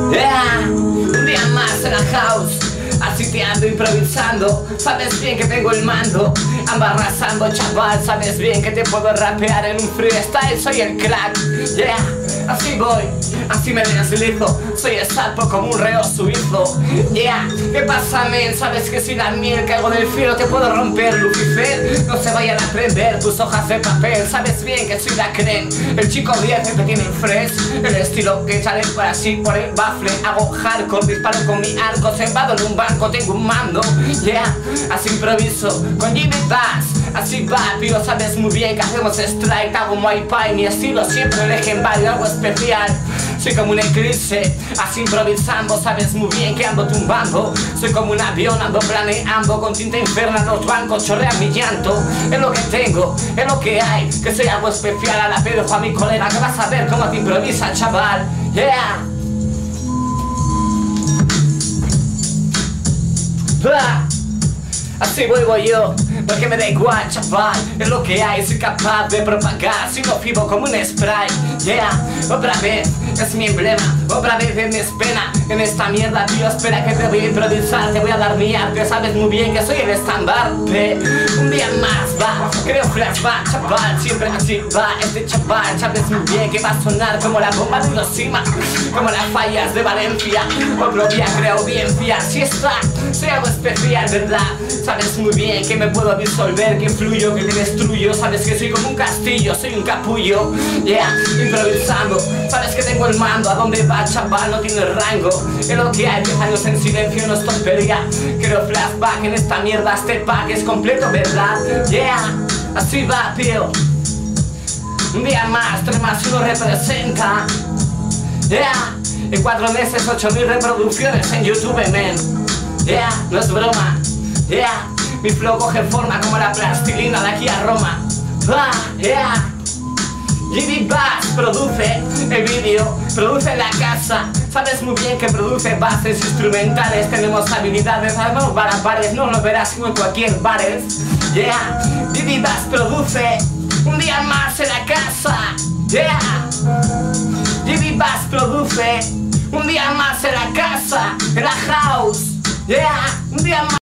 Yeah, un día más en la house, así te ando improvisando. Sabes bien que tengo el mando, ando arrasando, chaval. Sabes bien que te puedo rapear en un freestyle, soy el crack. Yeah, así voy, así me deslizo. Soy el sapo como un reo suizo. Yeah, ¿qué pasa, men? Sabes que si la miel caigo del cielo te puedo romper, Lucifer. No se vayan a prender tus hojas de papel. Sabes bien que soy la creen, el chico 10 que tiene el fresh, el estilo que sale por así por el bafle. Hago hardcore, disparo con mi arco, sentado en un banco, tengo un mando. Yeah, así improviso con Jimmy Bass. Así va, tío, sabes muy bien que hacemos strike. Hago Muay Thai, mi estilo siempre legendario, algo especial. Soy como un eclipse, así improvisando. Sabes muy bien que ando tumbando. Soy como un avión, ando planeando. Con tinta infernal los bancos chorrean mi llanto. Es lo que tengo, es lo que hay. Que soy algo especial, a la pedo a mi colega. Que vas a ver cómo te improvisa, chaval. Yeah. Así voy yo, porque me da igual, chaval. Es lo que hay, soy capaz de propagar. Soy nocivo como un spray. Yeah, otra vez, es mi emblema. Otra vez es mi pena. En esta mierda, tío, espera que te voy a improvisar. Te voy a dar mi arte, sabes muy bien que soy el estandarte. Un día más va, creo flashback, chaval. Siempre así va, este chaval. Sabes muy bien que va a sonar como la bomba de Hiroshima, como las fallas de Valencia. Otro día creo audiencia, si está, soy algo especial, ¿verdad? Sabes muy bien que me puedo disolver, que fluyo, que te destruyo. Sabes que soy como un castillo, soy un capullo. Yeah, improvisando. Sabes que tengo el mando, a dónde va, chaval, no tiene rango. Es lo que hay, 10 años en silencio, no es tontería. Quiero flashback en esta mierda, este pack es completo, ¿verdad? Yeah, así va, tío. Un día más, 3 más 1 representa. Yeah, en 4 meses 8000 reproducciones en YouTube, men. Yeah, no es broma. Yeah, mi flow coge forma como la plastilina de aquí a Roma. Yeah, Jimmy Bass produce el vídeo, produce la casa. Sabes muy bien que produce bases instrumentales. Tenemos habilidades, sabemos para bares. No lo verás en cualquier bares. Yeah, Jimmy Bass produce un día más en la casa. Yeah, Jimmy Bass produce un día más en la casa, en la house. Yeah, un día más.